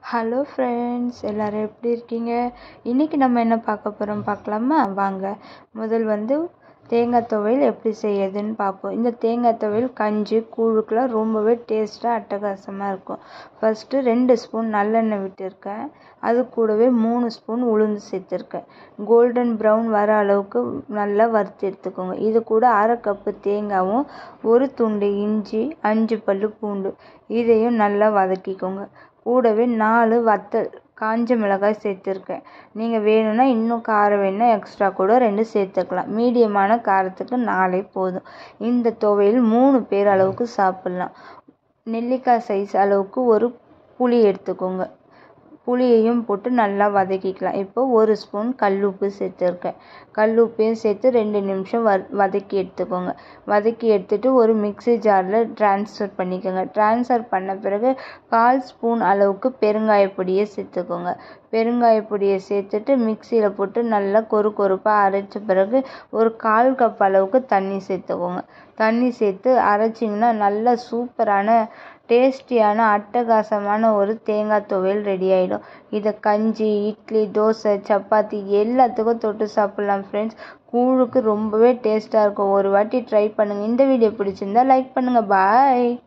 Hello friends, எல்லோரும் எப்படி இருக்கீங்க? இன்றைக்கி நம்ம என்ன பார்க்க போகிறோம் பார்க்கலாமா? வாங்க. முதல் தேங்காய் துவையல் எப்படி செய்யறதுன்னு பார்ப்போம். இந்த தேங்காய் துவையல் கஞ்சி கூழுக்கெலாம் ரொம்பவே டேஸ்ட்டாக அட்டகாசமாக இருக்கும். ஃபஸ்ட்டு 2 ஸ்பூன் நல்லெண்ணெய் விட்டுருக்கேன். அது கூடவே 3 ஸ்பூன் உளுந்து சேர்த்துருக்கேன். கோல்டன் ப்ரௌன் வர அளவுக்கு நல்லா வறுத்து எடுத்துக்கோங்க. இது கூட 1/2 கப்பு தேங்காயும் 1 துண்டு இஞ்சி 5 பல்லு பூண்டு இதையும் நல்லா வதக்கிக்கோங்க. கூடவே 4 வத்தல் காஞ்ச மிளகாய் சேர்த்துருக்கேன். நீங்கள் வேணும்னா இன்னும் காரம் வேணும்னா எக்ஸ்ட்ரா கூட 2 சேர்த்துக்கலாம். மீடியமான காரத்துக்கு 4 போதும். இந்த துவையல் 3 பேர் அளவுக்கு சாப்பிட்லாம். நெல்லிக்காய் சைஸ் அளவுக்கு ஒரு புளி எடுத்துக்கோங்க. புளியையும் போட்டு நல்லா வதக்கிக்கலாம். இப்போ 1 ஸ்பூன் கல்லுப்பு சேர்த்துருக்கேன். கல்லுப்பையும் சேர்த்து 2 நிமிஷம் வதக்கி எடுத்துக்கோங்க. வதக்கி எடுத்துகிட்டு ஒரு மிக்ஸி ஜாரில் ட்ரான்ஸ்ஃபர் பண்ணிக்கோங்க. ட்ரான்ஸ்ஃபர் பண்ண பிறகு 1/4 ஸ்பூன் அளவுக்கு பெருங்காயப்பொடியை சேர்த்துக்கோங்க. பெருங்காயப்பொடியை சேர்த்துட்டு மிக்சியில் போட்டு நல்லா கொருப்பாக அரைச்ச பிறகு ஒரு 1/4 கப் அளவுக்கு தண்ணி சேர்த்துக்கோங்க. தண்ணி சேர்த்து அரைச்சிங்கன்னா நல்லா சூப்பரான டேஸ்டியான அட்டகாசமான ஒரு தேங்காய் துவையல் ரெடி ஆகிடும். இதை கஞ்சி, இட்லி, தோசை, சப்பாத்தி எல்லாத்துக்கும் தொட்டு சாப்பிட்லாம் ஃப்ரெண்ட்ஸ். கூழுக்கு ரொம்பவே டேஸ்ட்டாக இருக்கும். ஒரு வாட்டி ட்ரை பண்ணுங்கள். இந்த வீடியோ பிடிச்சிருந்தா லைக் பண்ணுங்கள். பாய்.